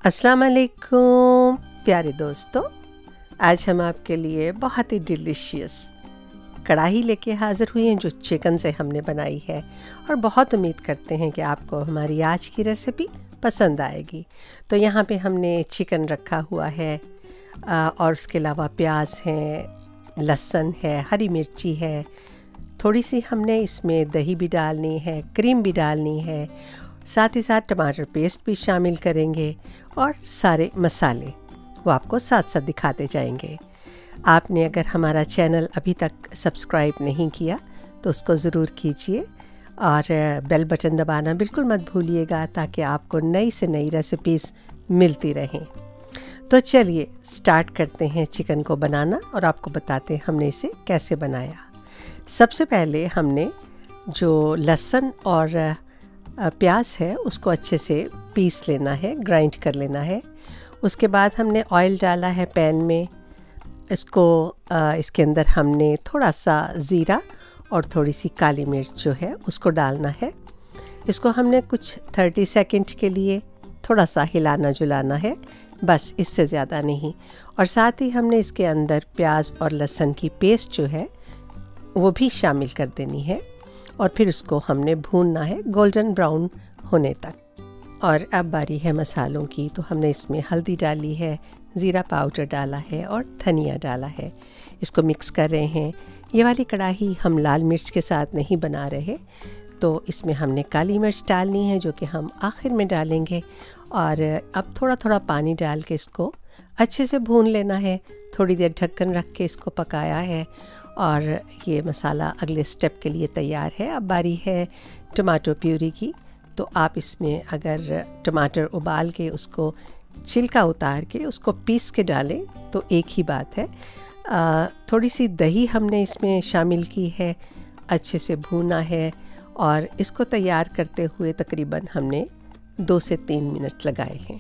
अस्सलाम वालेकुम प्यारे दोस्तों, आज हम आपके लिए बहुत ही डिलीशियस कढ़ाई लेके हाज़िर हुए हैं जो चिकन से हमने बनाई है और बहुत उम्मीद करते हैं कि आपको हमारी आज की रेसिपी पसंद आएगी। तो यहाँ पे हमने चिकन रखा हुआ है और उसके अलावा प्याज है, लहसुन है, हरी मिर्ची है, थोड़ी सी हमने इसमें दही भी डालनी है, क्रीम भी डालनी है, साथ ही साथ टमाटर पेस्ट भी शामिल करेंगे और सारे मसाले वो आपको साथ साथ दिखाते जाएंगे। आपने अगर हमारा चैनल अभी तक सब्सक्राइब नहीं किया तो उसको ज़रूर कीजिए और बेल बटन दबाना बिल्कुल मत भूलिएगा ताकि आपको नई से नई रेसिपीज़ मिलती रहें। तो चलिए स्टार्ट करते हैं चिकन को बनाना और आपको बताते हैं हमने इसे कैसे बनाया। सबसे पहले हमने जो लहसुन और प्याज है उसको अच्छे से पीस लेना है, ग्राइंड कर लेना है। उसके बाद हमने ऑयल डाला है पैन में, इसके अंदर हमने थोड़ा सा ज़ीरा और थोड़ी सी काली मिर्च जो है उसको डालना है। इसको हमने कुछ 30 सेकंड के लिए थोड़ा सा हिलाना जुलाना है, बस इससे ज़्यादा नहीं। और साथ ही हमने इसके अंदर प्याज और लहसुन की पेस्ट जो है वो भी शामिल कर देनी है और फिर उसको हमने भूनना है गोल्डन ब्राउन होने तक। और अब बारी है मसालों की, तो हमने इसमें हल्दी डाली है, ज़ीरा पाउडर डाला है और धनिया डाला है। इसको मिक्स कर रहे हैं। ये वाली कढ़ाई हम लाल मिर्च के साथ नहीं बना रहे, तो इसमें हमने काली मिर्च डालनी है जो कि हम आखिर में डालेंगे। और अब थोड़ा थोड़ा पानी डाल के इसको अच्छे से भून लेना है। थोड़ी देर ढक्कन रख के इसको पकाया है और ये मसाला अगले स्टेप के लिए तैयार है। अब बारी है टमाटो प्यूरी की, तो आप इसमें अगर टमाटर उबाल के उसको छिलका उतार के उसको पीस के डालें तो एक ही बात है। थोड़ी सी दही हमने इसमें शामिल की है, अच्छे से भूना है और इसको तैयार करते हुए तकरीबन हमने 2 से 3 मिनट लगाए हैं।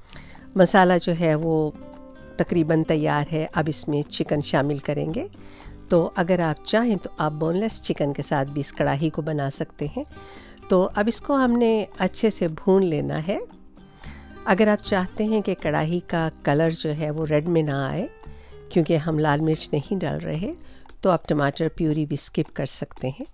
मसाला जो है वो तकरीबन तैयार है। अब इसमें चिकन शामिल करेंगे। तो अगर आप चाहें तो आप बोनलेस चिकन के साथ भी इस कढ़ाई को बना सकते हैं। तो अब इसको हमने अच्छे से भून लेना है। अगर आप चाहते हैं कि कढ़ाई का कलर जो है वो रेड में ना आए, क्योंकि हम लाल मिर्च नहीं डाल रहे, तो आप टमाटर प्यूरी भी स्किप कर सकते हैं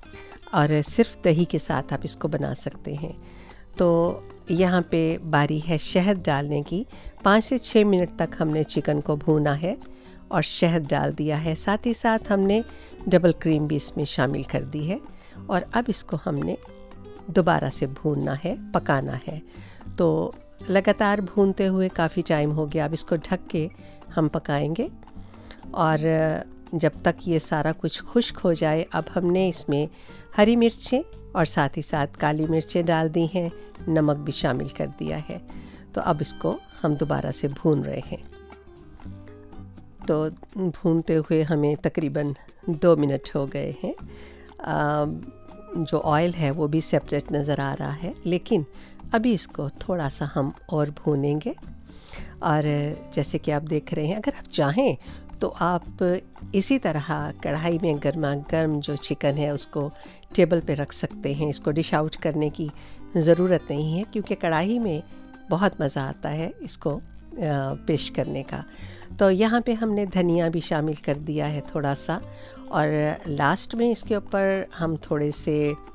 और सिर्फ दही के साथ आप इसको बना सकते हैं। तो यहाँ पे बारी है शहद डालने की। 5 से 6 मिनट तक हमने चिकन को भूना है और शहद डाल दिया है। साथ ही साथ हमने डबल क्रीम भी इसमें शामिल कर दी है और अब इसको हमने दोबारा से भूनना है, पकाना है। तो लगातार भूनते हुए काफ़ी टाइम हो गया। अब इसको ढक के हम पकाएंगे और जब तक ये सारा कुछ खुश्क हो जाए, अब हमने इसमें हरी मिर्चें और साथ ही साथ काली मिर्चें डाल दी हैं, नमक भी शामिल कर दिया है। तो अब इसको हम दोबारा से भून रहे हैं। तो भूनते हुए हमें तकरीबन 2 मिनट हो गए हैं। जो ऑयल है वो भी सेपरेट नज़र आ रहा है, लेकिन अभी इसको थोड़ा सा हम और भूनेंगे। और जैसे कि आप देख रहे हैं, अगर आप चाहें तो आप इसी तरह कढ़ाई में गर्मा गर्म जो चिकन है उसको टेबल पे रख सकते हैं। इसको डिश आउट करने की ज़रूरत नहीं है, क्योंकि कढ़ाई में बहुत मज़ा आता है इसको पेश करने का। तो यहाँ पे हमने धनिया भी शामिल कर दिया है थोड़ा सा, और लास्ट में इसके ऊपर हम थोड़े से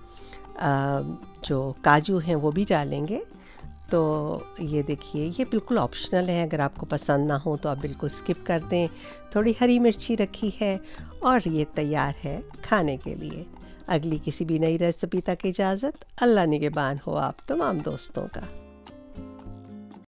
जो काजू हैं वो भी डालेंगे। तो ये देखिए, ये बिल्कुल ऑप्शनल है, अगर आपको पसंद ना हो तो आप बिल्कुल स्किप कर दें। थोड़ी हरी मिर्ची रखी है और ये तैयार है खाने के लिए। अगली किसी भी नई रेसिपी तक इजाज़त। अल्लाह निगहबान हो आप तमाम दोस्तों का।